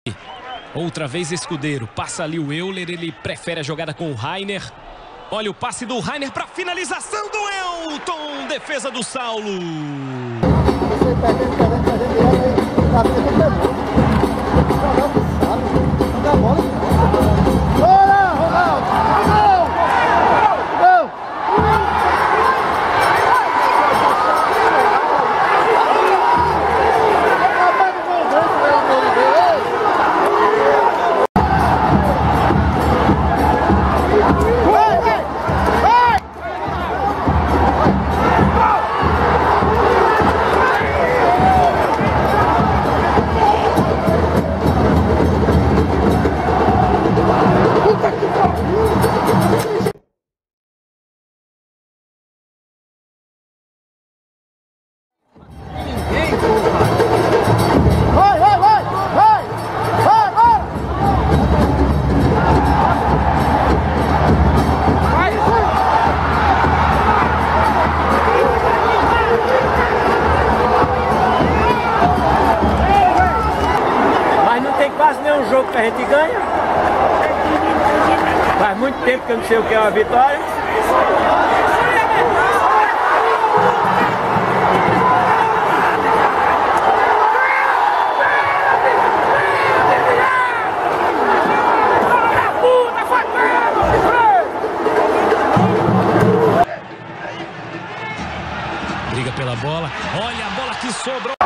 Outra vez Escudeiro, passa ali o Euler, ele prefere a jogada com o Rainer. Olha o passe do Rainer para finalização do Elton, defesa do Saulo. Quase nenhum jogo que a gente ganha. Faz muito tempo que eu não sei o que é uma vitória. Briga pela bola. Olha a bola que sobrou.